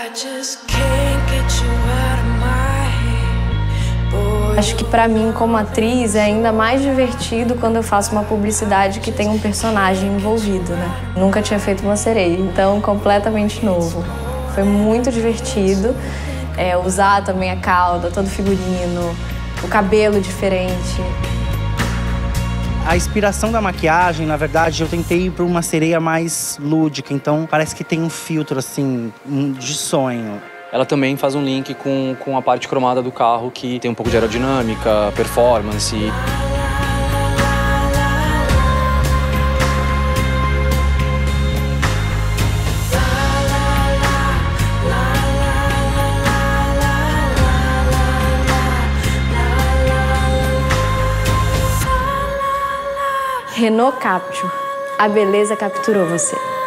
Acho que pra mim, como atriz, é ainda mais divertido quando eu faço uma publicidade que tem um personagem envolvido, né? Nunca tinha feito uma sereia, então completamente novo. Foi muito divertido usar também a cauda, todo o figurino, o cabelo diferente. A inspiração da maquiagem, na verdade, eu tentei ir para uma sereia mais lúdica, então parece que tem um filtro, assim, de sonho. Ela também faz um link com a parte cromada do carro, que tem um pouco de aerodinâmica, performance. Renault Captur. A beleza capturou você.